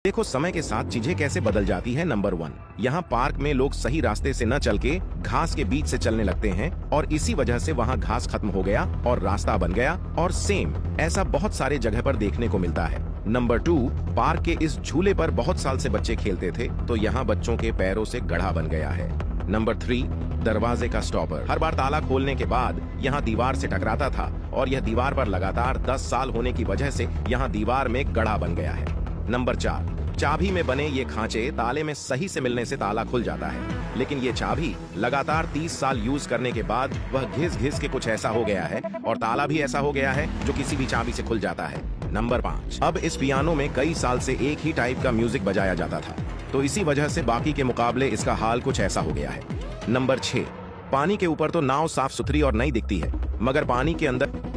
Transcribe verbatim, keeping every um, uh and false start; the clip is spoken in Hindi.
देखो समय के साथ चीजें कैसे बदल जाती है। नंबर वन, यहाँ पार्क में लोग सही रास्ते से न चल के घास के बीच से चलने लगते हैं और इसी वजह से वहाँ घास खत्म हो गया और रास्ता बन गया। और सेम ऐसा बहुत सारे जगह पर देखने को मिलता है। नंबर टू, पार्क के इस झूले पर बहुत साल से बच्चे खेलते थे तो यहाँ बच्चों के पैरों से गड्ढा बन गया है। नंबर थ्री, दरवाजे का स्टॉपर हर बार ताला खोलने के बाद यहाँ दीवार से टकराता था और यह दीवार पर लगातार दस साल होने की वजह से यहाँ दीवार में गड्ढा बन गया है। नंबर चार, चाबी में बने ये खांचे ताले में सही से मिलने से ताला खुल जाता है, लेकिन ये चाबी लगातार तीस साल यूज करने के बाद वह घिस घिस के कुछ ऐसा हो गया है और ताला भी ऐसा हो गया है जो किसी भी चाबी से खुल जाता है। नंबर पाँच, अब इस पियानो में कई साल से एक ही टाइप का म्यूजिक बजाया जाता था तो इसी वजह से बाकी के मुकाबले इसका हाल कुछ ऐसा हो गया है। नंबर छह, पानी के ऊपर तो नाव साफ सुथरी और नई दिखती है मगर पानी के अंदर